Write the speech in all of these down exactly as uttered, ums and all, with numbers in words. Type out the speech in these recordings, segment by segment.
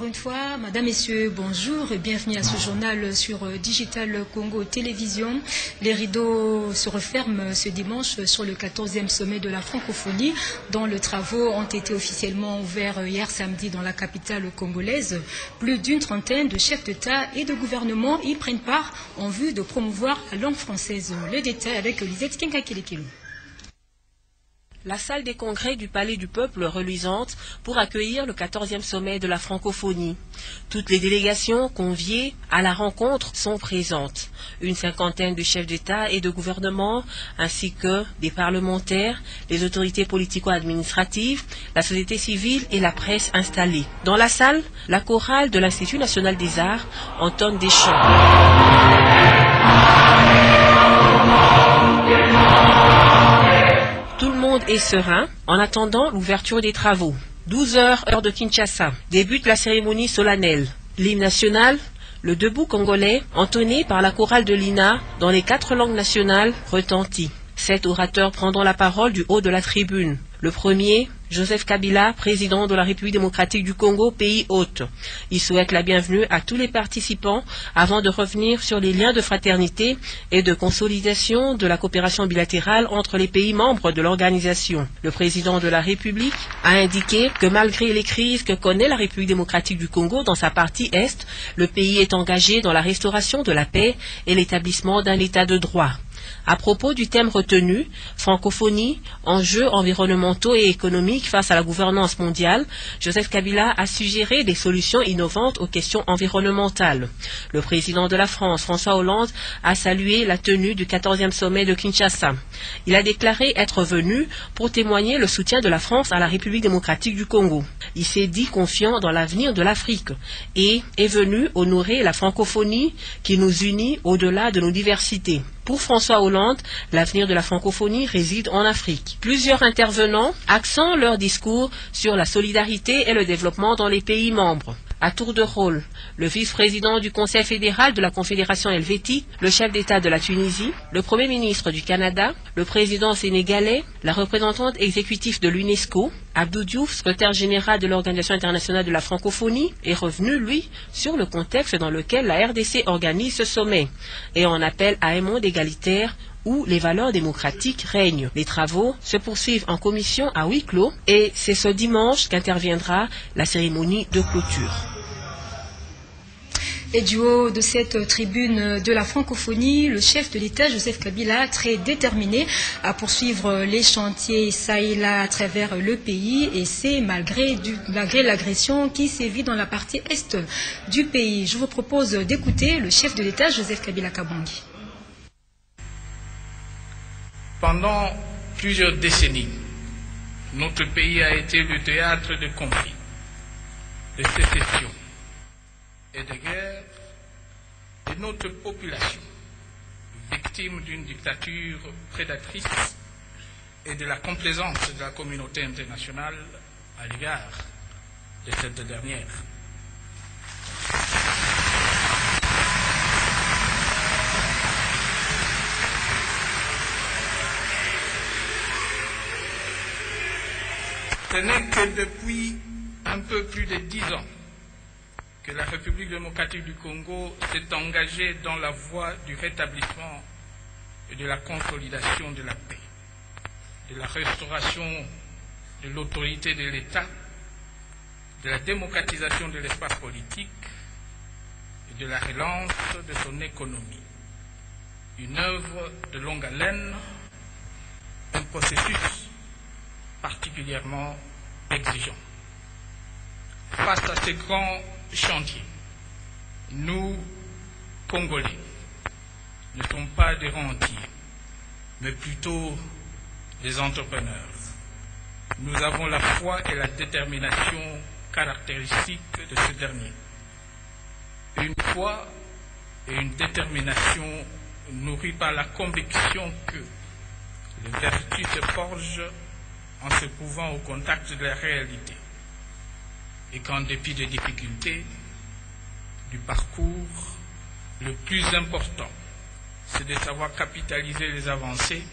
encore une fois. Madame, Messieurs, bonjour et bienvenue à ce journal sur Digital Congo Télévision. Les rideaux se referment ce dimanche sur le quatorzième sommet de la francophonie, dont les travaux ont été officiellement ouverts hier samedi dans la capitale congolaise. Plus d'une trentaine de chefs d'État et de gouvernement y prennent part en vue de promouvoir la langue française. Le détail avec Lisette Kinkakilekilo. La salle des congrès du Palais du Peuple reluisante pour accueillir le quatorzième sommet de la francophonie. Toutes les délégations conviées à la rencontre sont présentes. Une cinquantaine de chefs d'État et de gouvernement, ainsi que des parlementaires, les autorités politico-administratives, la société civile et la presse installée. Dans la salle, la chorale de l'Institut national des arts entonne des chants. Tout le monde est serein en attendant l'ouverture des travaux. douze heures, heure de Kinshasa, débute la cérémonie solennelle. L'hymne national, le debout congolais, entonné par la chorale de l'I N A dans les quatre langues nationales, retentit. Sept orateurs prendront la parole du haut de la tribune. Le premier, Joseph Kabila, président de la République démocratique du Congo, pays hôte. Il souhaite la bienvenue à tous les participants avant de revenir sur les liens de fraternité et de consolidation de la coopération bilatérale entre les pays membres de l'organisation. Le président de la République a indiqué que malgré les crises que connaît la République démocratique du Congo dans sa partie Est, le pays est engagé dans la restauration de la paix et l'établissement d'un état de droit. À propos du thème retenu, francophonie, enjeux environnementaux et économiques face à la gouvernance mondiale, Joseph Kabila a suggéré des solutions innovantes aux questions environnementales. Le président de la France, François Hollande, a salué la tenue du quatorzième sommet de Kinshasa. Il a déclaré être venu pour témoigner le soutien de la France à la République démocratique du Congo. Il s'est dit confiant dans l'avenir de l'Afrique et est venu honorer la francophonie qui nous unit au-delà de nos diversités. Pour François Hollande, l'avenir de la francophonie réside en Afrique. Plusieurs intervenants accentent leur discours sur la solidarité et le développement dans les pays membres. À tour de rôle, le vice-président du Conseil fédéral de la Confédération helvétique, le chef d'État de la Tunisie, le Premier ministre du Canada, le président sénégalais, la représentante exécutive de l'UNESCO, Abdou Diouf, secrétaire général de l'Organisation internationale de la francophonie, est revenu, lui, sur le contexte dans lequel la R D C organise ce sommet et en appelle à un monde égalitaire où les valeurs démocratiques règnent. Les travaux se poursuivent en commission à huis clos et c'est ce dimanche qu'interviendra la cérémonie de clôture. Et du haut de cette tribune de la francophonie, le chef de l'État, Joseph Kabila, très déterminé à poursuivre les chantiers ça et là à travers le pays, et c'est malgré, du, malgré l'agression qui sévit dans la partie est du pays. Je vous propose d'écouter le chef de l'État, Joseph Kabila Kabangi. Pendant plusieurs décennies, notre pays a été le théâtre de conflits, de sécession et de guerre, et notre population, victime d'une dictature prédatrice et de la complaisance de la communauté internationale à l'égard de cette dernière. Ce n'est que depuis un peu plus de dix ans que la République démocratique du Congo s'est engagée dans la voie du rétablissement et de la consolidation de la paix, de la restauration de l'autorité de l'État, de la démocratisation de l'espace politique et de la relance de son économie. Une œuvre de longue haleine, un processus particulièrement exigeant. Face à ces grands chantiers, nous, Congolais, ne sommes pas des rentiers, mais plutôt des entrepreneurs. Nous avons la foi et la détermination caractéristiques de ce dernier. Une foi et une détermination nourries par la conviction que les vertus se forgent en se trouvant au contact de la réalité, et qu'en dépit des difficultés du parcours, le plus important, c'est de savoir capitaliser les avancées,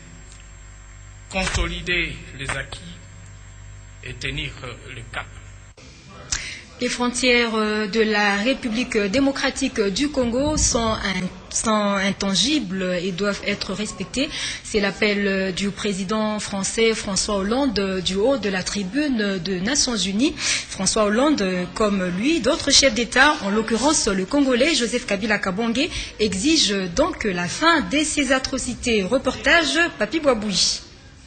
consolider les acquis et tenir le cap. Les frontières de la République démocratique du Congo sont, un, sont intangibles et doivent être respectées. C'est l'appel du président français François Hollande du haut de la tribune des Nations Unies. François Hollande, comme lui, d'autres chefs d'État, en l'occurrence le Congolais Joseph Kabila Kabange, exige donc la fin de ces atrocités. Reportage Papi Boaboui.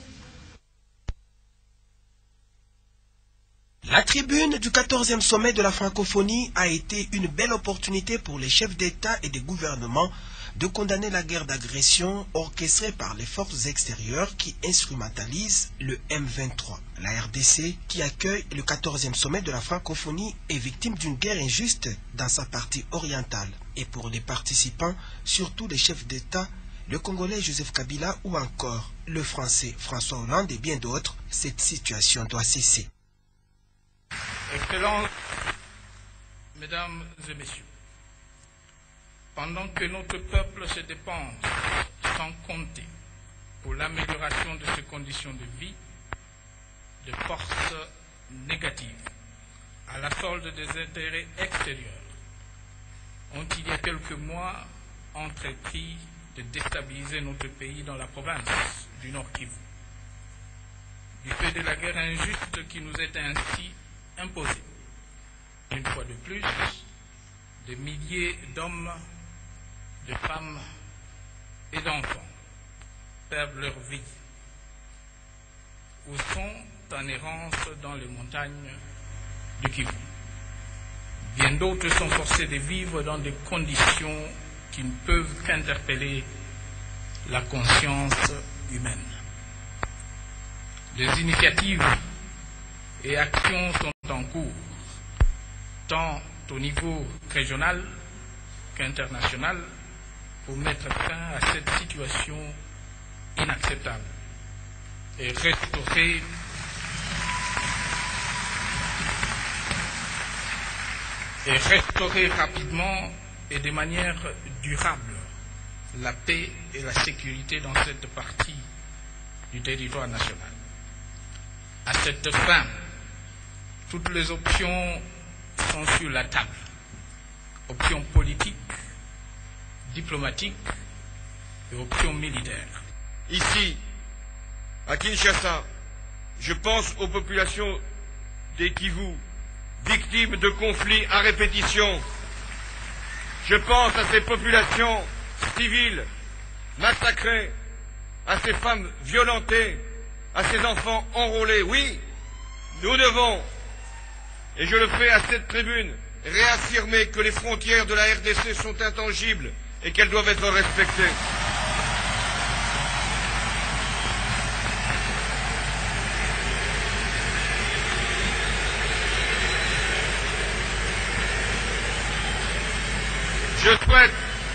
La tribune du quatorzième sommet de la francophonie a été une belle opportunité pour les chefs d'État et de gouvernement de condamner la guerre d'agression orchestrée par les forces extérieures qui instrumentalisent le M vingt-trois. La R D C, qui accueille le quatorzième sommet de la francophonie, est victime d'une guerre injuste dans sa partie orientale. Et pour les participants, surtout les chefs d'État, le Congolais Joseph Kabila ou encore le Français François Hollande et bien d'autres, cette situation doit cesser. Excellences, Mesdames et Messieurs, pendant que notre peuple se dépense sans compter pour l'amélioration de ses conditions de vie, de forces négatives à la solde des intérêts extérieurs ont il y a quelques mois entrepris de déstabiliser notre pays dans la province du Nord Kivu. Du fait de la guerre injuste qui nous est ainsi imposée, une fois de plus, des milliers d'hommes, de femmes et d'enfants perdent leur vie ou sont en errance dans les montagnes du Kivu. Bien d'autres sont forcés de vivre dans des conditions qui ne peuvent qu'interpeller la conscience humaine. Des initiatives et actions sont en cours, tant au niveau régional qu'international, pour mettre fin à cette situation inacceptable et restaurer et restaurer rapidement et de manière durable la paix et la sécurité dans cette partie du territoire national. À cette fin, toutes les options sont sur la table. Options politiques, diplomatiques et options militaires. Ici, à Kinshasa, je pense aux populations des Kivu, victimes de conflits à répétition. Je pense à ces populations civiles massacrées, à ces femmes violentées, à ces enfants enrôlés. Oui, nous devons, et je le fais à cette tribune, réaffirmer que les frontières de la R D C sont intangibles et qu'elles doivent être respectées. Je souhaite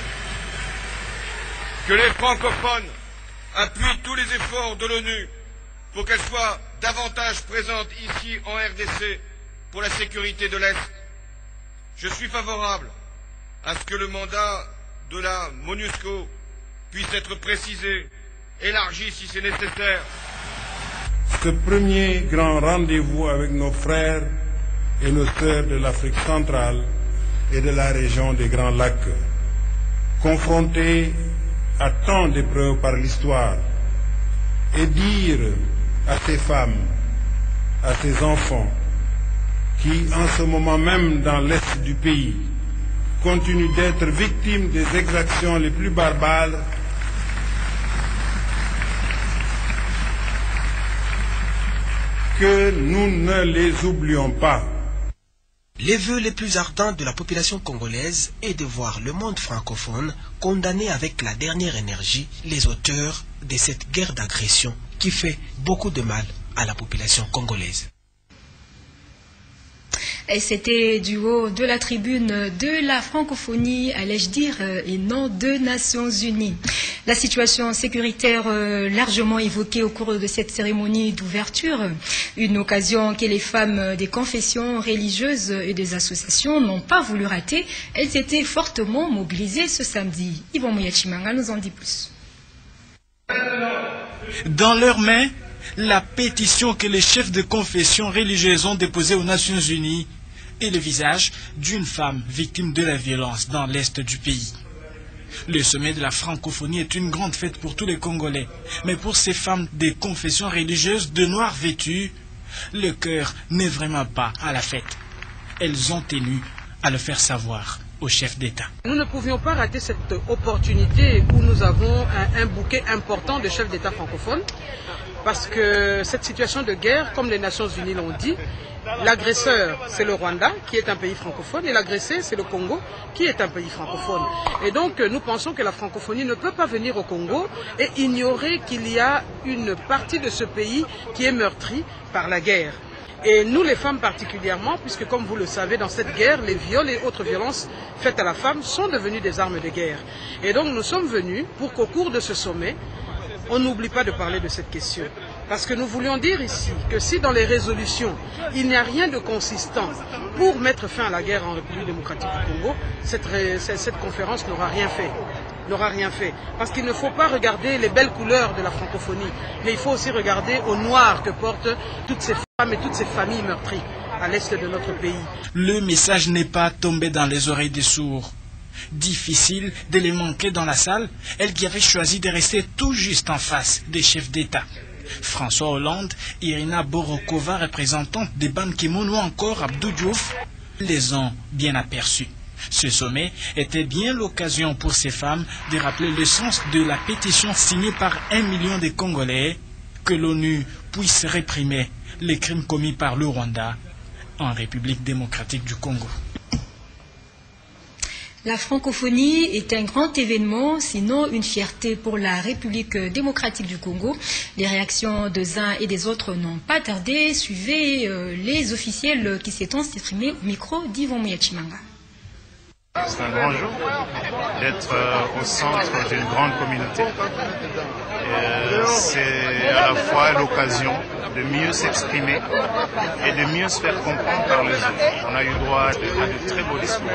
que les francophones appuient tous les efforts de l'ONU pour qu'elle soit davantage présente ici en R D C pour la sécurité de l'Est. Je suis favorable à ce que le mandat de la MONUSCO puisse être précisé, élargi si c'est nécessaire. Ce premier grand rendez-vous avec nos frères et nos sœurs de l'Afrique centrale et de la région des Grands Lacs, confrontés à tant d'épreuves par l'histoire, et dire à ces femmes, à ces enfants, qui en ce moment même dans l'Est du pays, continuent d'être victimes des exactions les plus barbares, que nous ne les oublions pas. Les vœux les plus ardents de la population congolaise est de voir le monde francophone condamner avec la dernière énergie les auteurs de cette guerre d'agression qui fait beaucoup de mal à la population congolaise. Et c'était du haut de la tribune de la francophonie, allais-je dire, et non de Nations Unies. La situation sécuritaire largement évoquée au cours de cette cérémonie d'ouverture, une occasion que les femmes des confessions religieuses et des associations n'ont pas voulu rater. Elles étaient fortement mobilisées ce samedi. Yvon Mouyachimanga nous en dit plus. Dans leurs mains, la pétition que les chefs de confession religieuse ont déposée aux Nations Unies et le visage d'une femme victime de la violence dans l'est du pays. Le sommet de la francophonie est une grande fête pour tous les Congolais. Mais pour ces femmes des confessions religieuses de noir vêtues, le cœur n'est vraiment pas à la fête. Elles ont tenu à le faire savoir au chef d'État. Nous ne pouvions pas rater cette opportunité où nous avons un, un bouquet important de chefs d'État francophones. Parce que cette situation de guerre, comme les Nations Unies l'ont dit, l'agresseur, c'est le Rwanda, qui est un pays francophone, et l'agressé, c'est le Congo, qui est un pays francophone. Et donc, nous pensons que la francophonie ne peut pas venir au Congo et ignorer qu'il y a une partie de ce pays qui est meurtrie par la guerre. Et nous, les femmes particulièrement, puisque comme vous le savez, dans cette guerre, les viols et autres violences faites à la femme sont devenues des armes de guerre. Et donc, nous sommes venus pour qu'au cours de ce sommet, on n'oublie pas de parler de cette question. Parce que nous voulions dire ici que si dans les résolutions, il n'y a rien de consistant pour mettre fin à la guerre en République démocratique du Congo, cette, cette conférence n'aura rien fait. n'aura rien fait. Parce qu'il ne faut pas regarder les belles couleurs de la francophonie, mais il faut aussi regarder au noir que portent toutes ces femmes et toutes ces familles meurtries à l'est de notre pays. Le message n'est pas tombé dans les oreilles des sourds. Difficile de les manquer dans la salle, elle qui avait choisi de rester tout juste en face des chefs d'État. François Hollande, Irina Borokova, représentante des Ban Ki-moon ou encore Abdou Diouf, les ont bien aperçus. Ce sommet était bien l'occasion pour ces femmes de rappeler le sens de la pétition signée par un million de Congolais que l'ONU puisse réprimer les crimes commis par le Rwanda en République démocratique du Congo. La francophonie est un grand événement, sinon une fierté pour la République démocratique du Congo. Les réactions des uns et des autres n'ont pas tardé. Suivez euh, les officiels qui s'étant exprimés au micro d'Yvon Mouyachimanga. C'est un grand jour d'être euh, au centre d'une grande communauté. Euh, c'est à la fois l'occasion de mieux s'exprimer et de mieux se faire comprendre par les autres. On a eu droit à de, à de très beaux discours,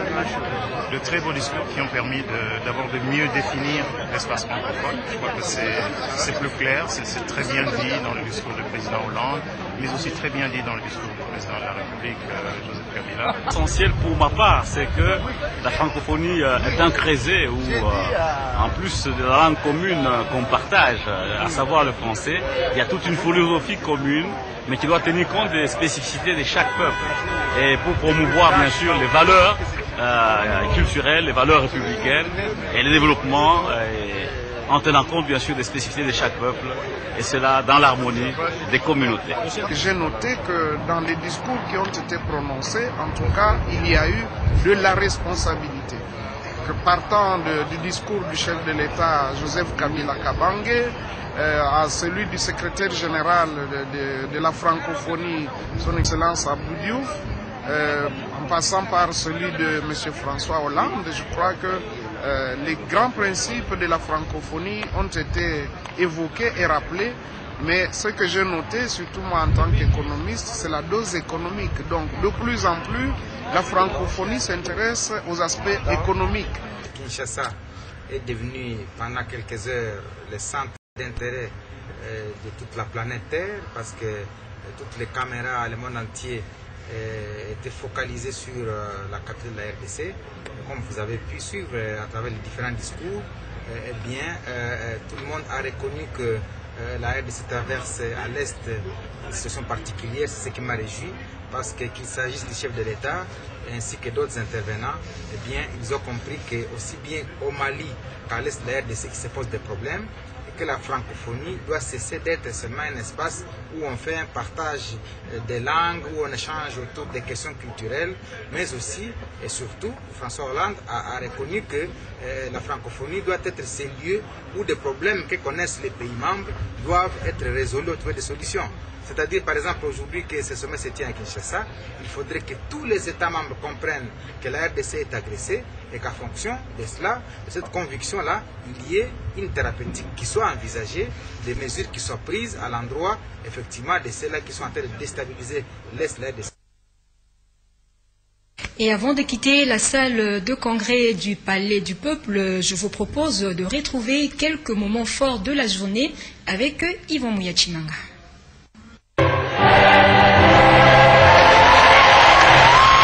de très beaux discours qui ont permis d'abord de, de mieux définir l'espace francophone. Je crois que c'est plus clair, c'est très bien dit dans le discours du président Hollande, mais aussi très bien dit dans le discours du président de la République, euh, Joseph Kabila. L'essentiel pour ma part, c'est que la francophonie est un creuset où, euh, en plus de la langue commune qu'on partage, à savoir le français, il y a toute une philosophie commune, mais qui doit tenir compte des spécificités de chaque peuple. Et pour promouvoir, bien sûr, les valeurs euh, culturelles, les valeurs républicaines et le développement, et, en tenant compte, bien sûr, des spécificités de chaque peuple, et cela dans l'harmonie des communautés. J'ai noté que dans les discours qui ont été prononcés, en tout cas, il y a eu de la responsabilité. Que partant de, du discours du chef de l'État, Joseph Kabila Kabange, euh, à celui du secrétaire général de, de, de la francophonie, son Excellence Abdou Diouf, euh, en passant par celui de M. François Hollande, je crois que euh, les grands principes de la francophonie ont été évoqués et rappelés. Mais ce que j'ai noté, surtout moi en tant qu'économiste, c'est la dose économique. Donc de plus en plus, la francophonie s'intéresse aux aspects économiques. Kinshasa est devenu pendant quelques heures le centre d'intérêt euh, de toute la planète Terre parce que euh, toutes les caméras, le monde entier euh, étaient focalisées sur euh, la capitale de la R D C. Comme vous avez pu suivre euh, à travers les différents discours, euh, eh bien, euh, tout le monde a reconnu que Euh, la R D C traverse à l'est une situation particulière, c'est ce qui m'a réjoui, parce que qu'il s'agisse du chef de l'État ainsi que d'autres intervenants, eh bien, ils ont compris que aussi bien au Mali qu'à l'est de la R D C qui se pose des problèmes, et que la francophonie doit cesser d'être seulement un espace où on fait un partage des langues, où on échange autour des questions culturelles, mais aussi et surtout, François Hollande a, a reconnu que euh, la francophonie doit être ce lieu où des problèmes que connaissent les pays membres doivent être résolus au trouver des solutions. C'est-à-dire, par exemple, aujourd'hui que ce sommet se tient à Kinshasa, il faudrait que tous les États membres comprennent que la R D C est agressée et qu'en fonction de cela, de cette conviction-là, il y ait une thérapeutique qui soit envisagée, des mesures qui soient prises à l'endroit, effectivement, de ceux-là qui sont en train de déstabiliser l'Est de la R D C. Et avant de quitter la salle de congrès du Palais du Peuple, je vous propose de retrouver quelques moments forts de la journée avec Yvon Mouyachimanga.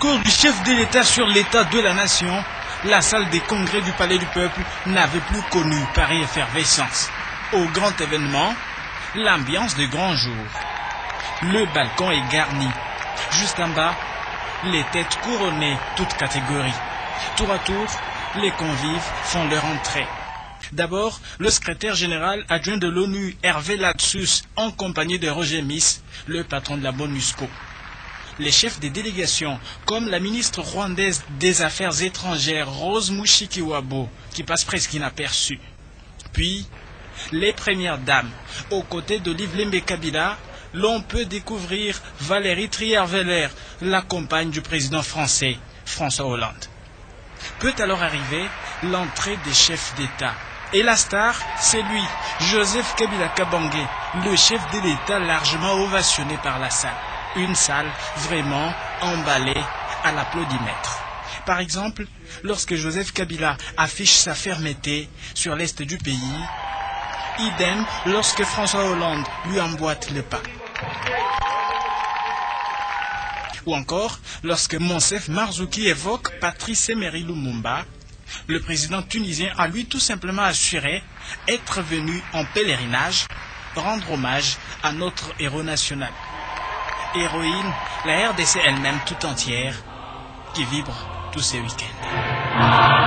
discours du chef de l'État sur l'état de la nation, la salle des congrès du Palais du Peuple n'avait plus connu pareille effervescence. Au grand événement, l'ambiance de grand jour. Le balcon est garni. Juste en bas, les têtes couronnées, toutes catégories. Tour à tour, les convives font leur entrée. D'abord, le secrétaire général adjoint de l'ONU, Hervé Latsus, en compagnie de Roger Miss, le patron de la MONUSCO. Les chefs des délégations, comme la ministre rwandaise des Affaires étrangères, Rose Mushikiwabo, qui passe presque inaperçue. Puis, les premières dames, aux côtés d'Olive Lembe Kabila, l'on peut découvrir Valérie Trierweiler, la compagne du président français, François Hollande. Peut alors arriver l'entrée des chefs d'État. Et la star, c'est lui, Joseph Kabila Kabange, le chef de l'État largement ovationné par la salle. Une salle vraiment emballée à l'applaudimètre. Par exemple, lorsque Joseph Kabila affiche sa fermeté sur l'est du pays, idem lorsque François Hollande lui emboîte le pas. Ou encore, lorsque Monsef Marzouki évoque Patrice Emery Lumumba, le président tunisien a lui tout simplement assuré être venu en pèlerinage rendre hommage à notre héros national. Héroïne, la R D C elle-même tout entière, qui vibre tous ces week-ends.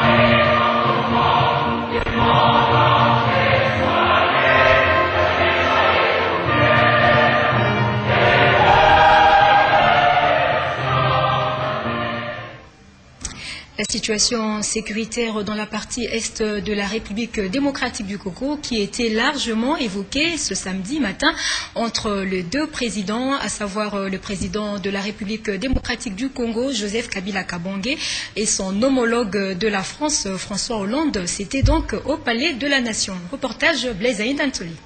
La situation sécuritaire dans la partie est de la République démocratique du Congo qui était largement évoquée ce samedi matin entre les deux présidents, à savoir le président de la République démocratique du Congo, Joseph Kabila Kabange, et son homologue de la France, François Hollande. C'était donc au Palais de la Nation. Reportage Blaise Aïdantoli.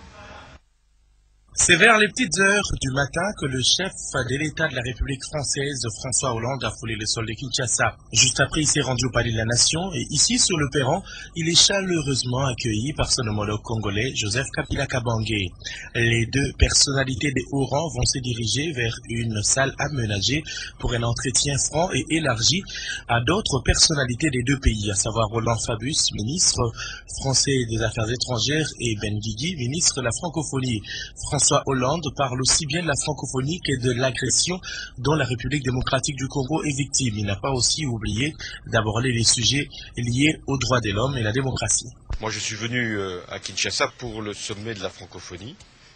C'est vers les petites heures du matin que le chef de l'État de la République française, François Hollande, a foulé le sol de Kinshasa. Juste après, il s'est rendu au Palais de la Nation et ici, sur le perron, il est chaleureusement accueilli par son homologue congolais, Joseph Kabila Kabange. Les deux personnalités des hauts rangs vont se diriger vers une salle aménagée pour un entretien franc et élargi à d'autres personnalités des deux pays, à savoir Roland Fabius, ministre français des Affaires étrangères, et Ben Guigui, ministre de la francophonie. François Hollande parle aussi bien de la francophonie que de l'agression dont la République démocratique du Congo est victime. Il n'a pas aussi oublié d'aborder les sujets liés aux droits de l'homme et la démocratie. Moi, je suis venu à Kinshasa pour le sommet de la francophonie,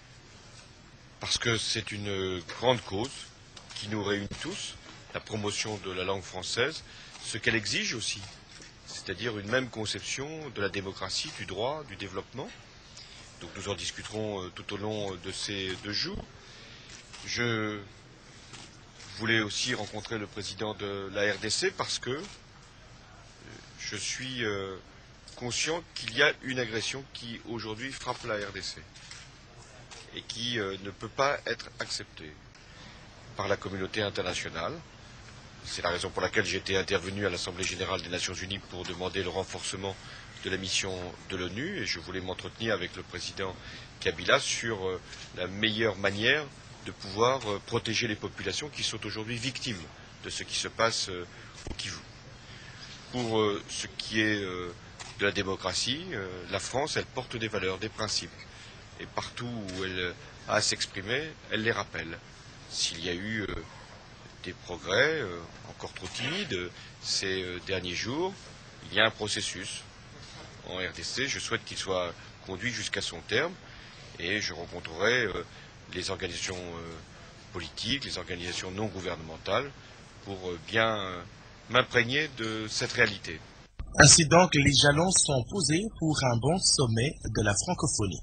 parce que c'est une grande cause qui nous réunit tous, la promotion de la langue française, ce qu'elle exige aussi, c'est-à-dire une même conception de la démocratie, du droit, du développement. Donc nous en discuterons tout au long de ces deux jours. Je voulais aussi rencontrer le président de la R D C parce que je suis conscient qu'il y a une agression qui aujourd'hui frappe la R D C et qui ne peut pas être acceptée par la communauté internationale. C'est la raison pour laquelle j'ai été intervenu à l'Assemblée générale des Nations unies pour demander le renforcement de la mission de l'ONU, et je voulais m'entretenir avec le président Kabila sur la meilleure manière de pouvoir protéger les populations qui sont aujourd'hui victimes de ce qui se passe au Kivu. Pour ce qui est de la démocratie, la France, elle porte des valeurs, des principes, et partout où elle a à s'exprimer, elle les rappelle. S'il y a eu des progrès encore trop timides ces derniers jours, il y a un processus en R D C, je souhaite qu'il soit conduit jusqu'à son terme et je rencontrerai euh, les organisations euh, politiques, les organisations non gouvernementales pour euh, bien euh, m'imprégner de cette réalité. Ainsi donc, les jalons sont posés pour un bon sommet de la francophonie.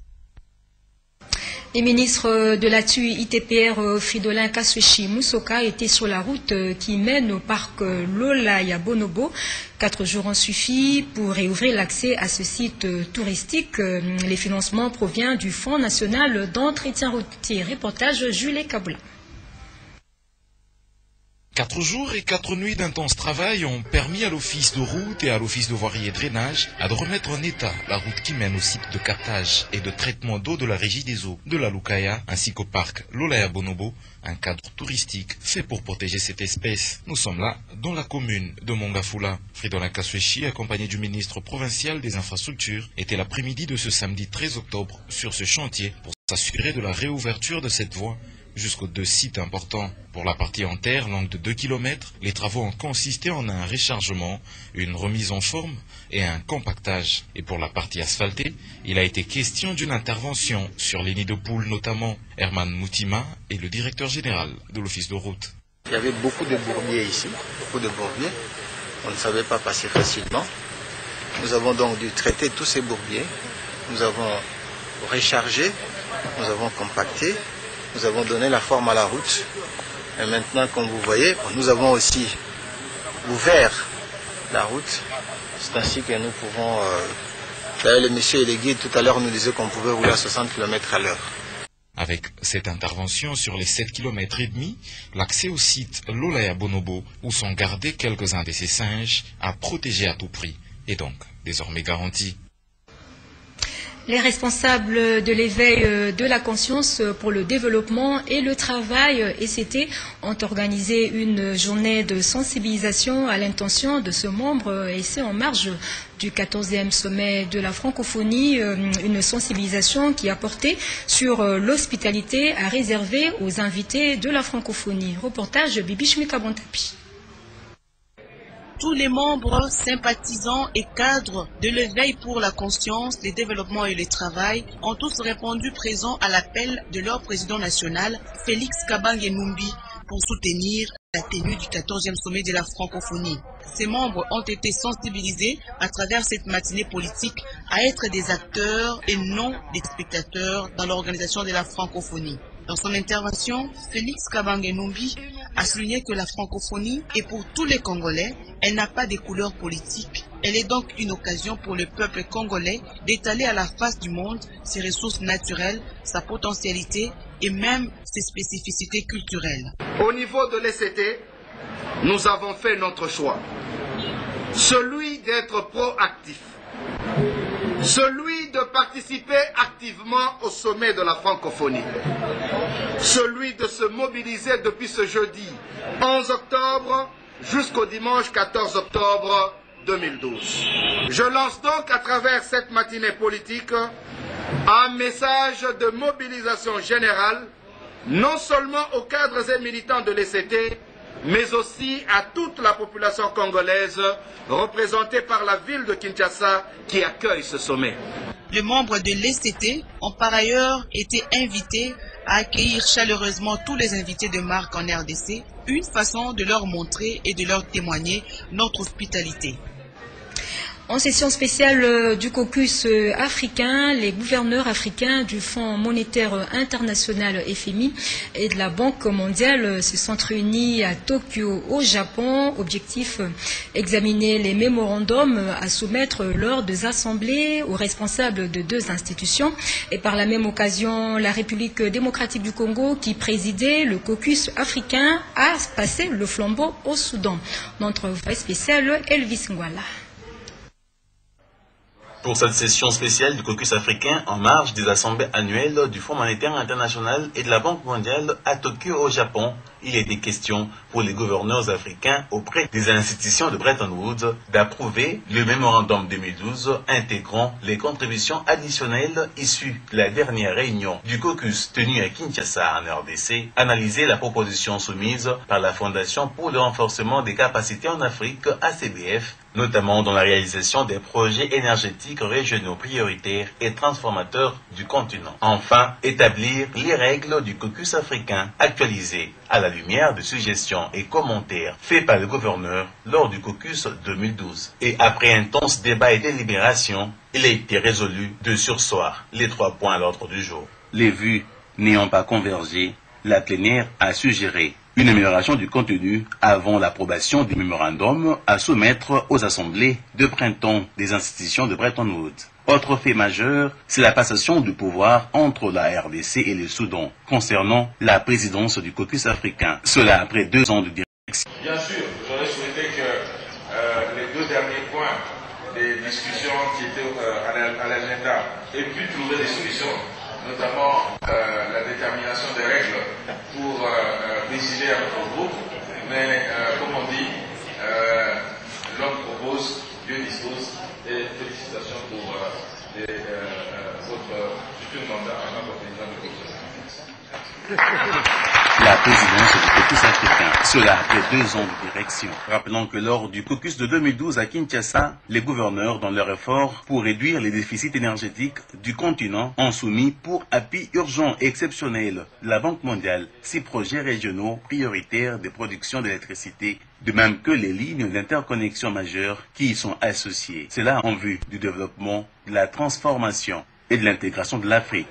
Les ministres de la T U I T P R Fridolin Kasweshi Musoka étaient sur la route qui mène au parc Lolaya Bonobo. Quatre jours ont suffi pour réouvrir l'accès à ce site touristique. Les financements proviennent du Fonds national d'entretien routier. Reportage Jules Kaboula. Quatre jours et quatre nuits d'intense travail ont permis à l'office de route et à l'office de voirie et drainage de remettre en état la route qui mène au site de captage et de traitement d'eau de la Régie des eaux de la Lukaya ainsi qu'au parc Lolaya Bonobo, un cadre touristique fait pour protéger cette espèce. Nous sommes là dans la commune de Mongafula. Fridolin Kaswechi, accompagné du ministre provincial des infrastructures, était l'après-midi de ce samedi treize octobre sur ce chantier pour s'assurer de la réouverture de cette voie jusqu'aux deux sites importants. Pour la partie en terre, longue de deux kilomètres, les travaux ont consisté en un rechargement, une remise en forme et un compactage. Et pour la partie asphaltée, il a été question d'une intervention sur les nids de poules notamment. Herman Moutima est le directeur général de l'office de route. Il y avait beaucoup de bourbiers ici, beaucoup de bourbiers. On ne savait pas passer facilement. Nous avons donc dû traiter tous ces bourbiers. Nous avons rechargé, nous avons compacté. Nous avons donné la forme à la route. Et maintenant, comme vous voyez, nous avons aussi ouvert la route. C'est ainsi que nous pouvons... Euh... D'ailleurs, le monsieur et les guides, tout à l'heure, nous disaient qu'on pouvait rouler à soixante kilomètres à l'heure. Avec cette intervention sur les sept kilomètres et demi, l'accès au site Lolaya Bonobo, où sont gardés quelques-uns de ces singes, à protéger à tout prix, est donc désormais garanti. Les responsables de l'éveil de la conscience pour le développement et le travail E C T ont organisé une journée de sensibilisation à l'intention de ce membre et c'est en marge du quatorzième sommet de la francophonie, une sensibilisation qui a porté sur l'hospitalité à réserver aux invités de la francophonie. Reportage Bibi Shmika Bontapi. Tous les membres, sympathisants et cadres de l'éveil pour la conscience, le développement et le travail ont tous répondu présents à l'appel de leur président national, Félix Kabange Numbi, pour soutenir la tenue du quatorzième sommet de la francophonie. Ces membres ont été sensibilisés à travers cette matinée politique à être des acteurs et non des spectateurs dans l'organisation de la francophonie. Dans son intervention, Félix Kabange Numbi a souligné que la francophonie est pour tous les Congolais, elle n'a pas de couleur politique. Elle est donc une occasion pour le peuple congolais d'étaler à la face du monde ses ressources naturelles, sa potentialité et même ses spécificités culturelles. Au niveau de l'E C T, nous avons fait notre choix. Celui d'être proactif. Celui de participer activement au sommet de la francophonie. Celui de se mobiliser depuis ce jeudi onze octobre jusqu'au dimanche quatorze octobre deux mille douze. Je lance donc à travers cette matinée politique un message de mobilisation générale, non seulement aux cadres et militants de l'E C T, mais aussi à toute la population congolaise représentée par la ville de Kinshasa qui accueille ce sommet. Les membres de l'E C T ont par ailleurs été invités à accueillir chaleureusement tous les invités de marque en R D C, une façon de leur montrer et de leur témoigner notre hospitalité. En session spéciale du caucus africain, les gouverneurs africains du Fonds monétaire international F M I et de la Banque mondiale se sont réunis à Tokyo, au Japon. Objectif, examiner les mémorandums à soumettre lors des assemblées aux responsables de deux institutions. Et par la même occasion, la République démocratique du Congo, qui présidait le caucus africain, a passé le flambeau au Soudan. Notre envoyé spécial, Elvis Ngwala. Pour cette session spéciale du caucus africain en marge des assemblées annuelles du Fonds monétaire international et de la Banque mondiale à Tokyo au Japon, il était question pour les gouverneurs africains auprès des institutions de Bretton Woods d'approuver le mémorandum deux mille douze intégrant les contributions additionnelles issues de la dernière réunion du caucus tenu à Kinshasa en R D C, analyser la proposition soumise par la Fondation pour le renforcement des capacités en Afrique, A C B F, notamment dans la réalisation des projets énergétiques régionaux prioritaires et transformateurs du continent. Enfin, établir les règles du caucus africain actualisées à la lumière de suggestions et commentaires faits par le gouverneur lors du caucus deux mille douze. Et après intense débat et délibération, il a été résolu de surseoir les trois points à l'ordre du jour. Les vues n'ayant pas convergé, la plénière a suggéré une amélioration du contenu avant l'approbation du mémorandum à soumettre aux assemblées de printemps des institutions de Bretton Woods. Autre fait majeur, c'est la passation du pouvoir entre la R D C et le Soudan concernant la présidence du caucus africain. Cela après deux ans de Bien sûr, j'aurais souhaité que euh, les deux derniers points des discussions qui étaient euh, à l'agenda aient pu trouver des solutions, notamment euh, la détermination des règles pour euh, décider à notre groupe. Mais euh, comme on dit, euh, l'homme propose, Dieu dispose, et félicitations pour euh, les, euh, votre futur mandat en tant que président du groupe. La présidence du caucus africain, cela après deux ans de direction. Rappelons que lors du caucus de deux mille douze à Kinshasa, les gouverneurs, dans leur effort pour réduire les déficits énergétiques du continent, ont soumis pour appui urgent et exceptionnel la Banque mondiale six projets régionaux prioritaires de production d'électricité, de même que les lignes d'interconnexion majeures qui y sont associées. Cela en vue du développement, de la transformation et de l'intégration de l'Afrique.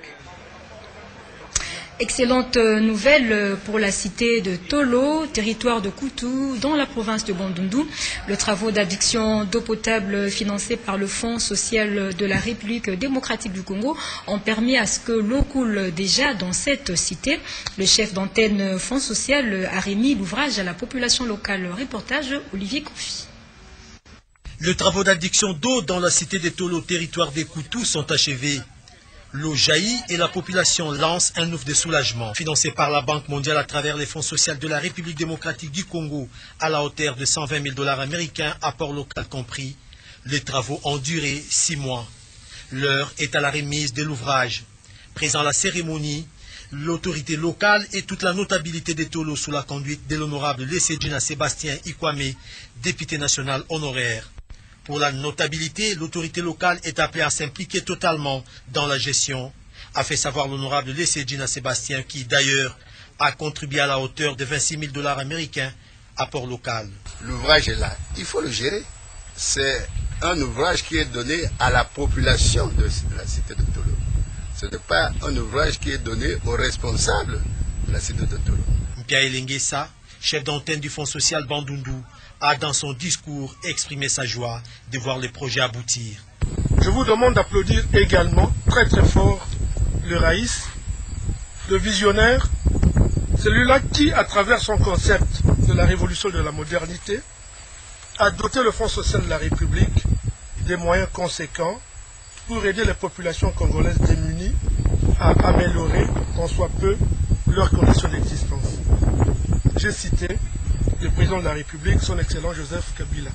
Excellente nouvelle pour la cité de Tolo, territoire de Koutou, dans la province de Bandundu. Le travaux d'adduction d'eau potable financés par le Fonds social de la République démocratique du Congo ont permis à ce que l'eau coule déjà dans cette cité. Le chef d'antenne Fonds social a remis l'ouvrage à la population locale. Reportage Olivier Confi. Les travaux d'adduction d'eau dans la cité de Tolo, territoire des Koutou, sont achevés. L'eau jaillit et la population lance un ouf de soulagement. Financé par la Banque mondiale à travers les fonds sociaux de la République démocratique du Congo à la hauteur de cent vingt mille dollars américains, apport local compris, les travaux ont duré six mois. L'heure est à la remise de l'ouvrage. Présent à la cérémonie, l'autorité locale et toute la notabilité de Tolo sous la conduite de l'honorable Lessedjina Sébastien Ikwame, député national honoraire. Pour la notabilité, l'autorité locale est appelée à s'impliquer totalement dans la gestion, a fait savoir l'honorable Lessedjina Sébastien, qui d'ailleurs a contribué à la hauteur de vingt-six mille dollars américains, apport local. L'ouvrage est là, il faut le gérer. C'est un ouvrage qui est donné à la population de la cité de Tolo. Ce n'est pas un ouvrage qui est donné aux responsables de la cité de Tolo. Mpia Elengesa, chef d'antenne du Fonds social Bandundu, a dans son discours exprimé sa joie de voir les projets aboutir. Je vous demande d'applaudir également très très fort le Raïs, le visionnaire, celui-là qui, à travers son concept de la révolution de la modernité, a doté le Fonds social de la République des moyens conséquents pour aider les populations congolaises démunies à améliorer, tant soit peu, leurs conditions d'existence. J'ai cité le président de la République, son excellent Joseph Kabila.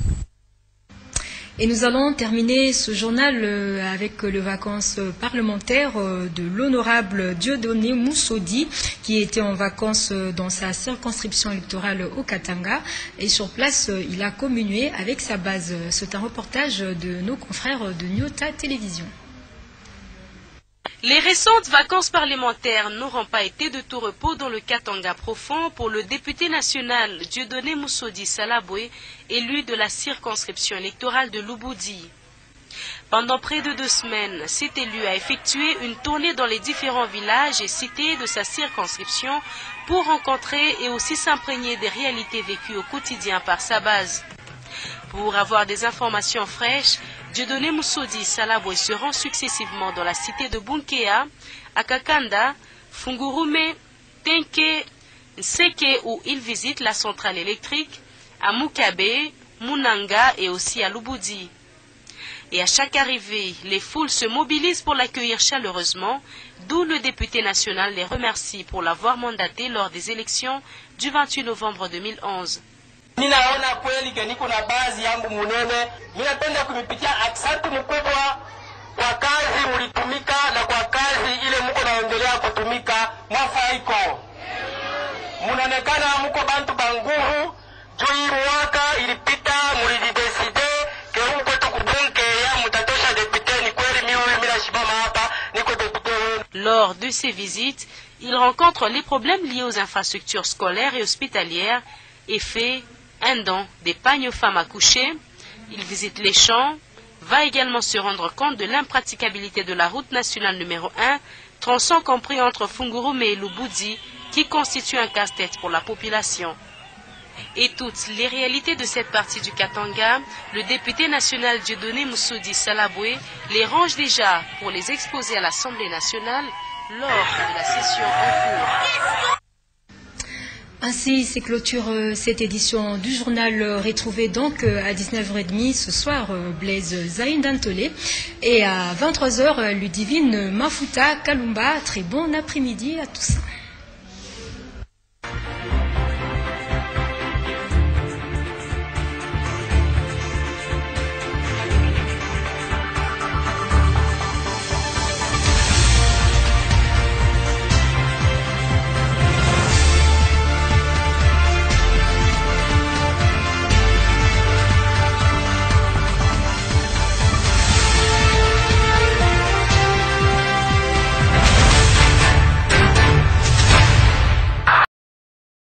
Et nous allons terminer ce journal avec les vacances parlementaires de l'honorable Dieudonné Moussodi, qui était en vacances dans sa circonscription électorale au Katanga. Et sur place, il a communié avec sa base. C'est un reportage de nos confrères de Nyota Télévision. Les récentes vacances parlementaires n'auront pas été de tout repos dans le Katanga profond pour le député national Dieudonné Moussodi Salabwe, élu de la circonscription électorale de Lubudi. Pendant près de deux semaines, cet élu a effectué une tournée dans les différents villages et cités de sa circonscription pour rencontrer et aussi s'imprégner des réalités vécues au quotidien par sa base. Pour avoir des informations fraîches, Dieudonné Moussodi Salabwe se rend successivement dans la cité de Bunkea, à Kakanda, Fungurume, Tenke, Nseke où il visite la centrale électrique, à Mukabe, Munanga et aussi à Lubudi. Et à chaque arrivée, les foules se mobilisent pour l'accueillir chaleureusement, d'où le député national les remercie pour l'avoir mandaté lors des élections du vingt-huit novembre deux mille onze. Ninaona kweli ke niko na baadhi yangu munene, ninapenda kumipitia asante mkubwa kwa kazi mulitumika na kwa kazi ile mko naendelea kutumika mwafaiko. Munaonekana mko bantu banguru, juu mwaka ilipita mulideside ke mko tukubunke ya mutatosha depute ni kweli mimi mimi nashimama hapa niko depute. Lors de ces visites, il rencontre les problèmes liés aux infrastructures scolaires et hospitalières et fait un don des pagnes aux femmes accouchées. Il visite les champs, va également se rendre compte de l'impraticabilité de la route nationale numéro un, tronçon compris entre Fungurume et Lubudi, qui constitue un casse-tête pour la population. Et toutes les réalités de cette partie du Katanga, le député national Dieudonné Moussodi Salabwe les range déjà pour les exposer à l'Assemblée nationale lors de la session en cours. Ainsi, c'est clôture cette édition du journal. Retrouvez donc à dix-neuf heures trente ce soir Blaise Zaïn Dantolé et à vingt-trois heures Ludivine Mafuta Kalumba. Très bon après-midi à tous.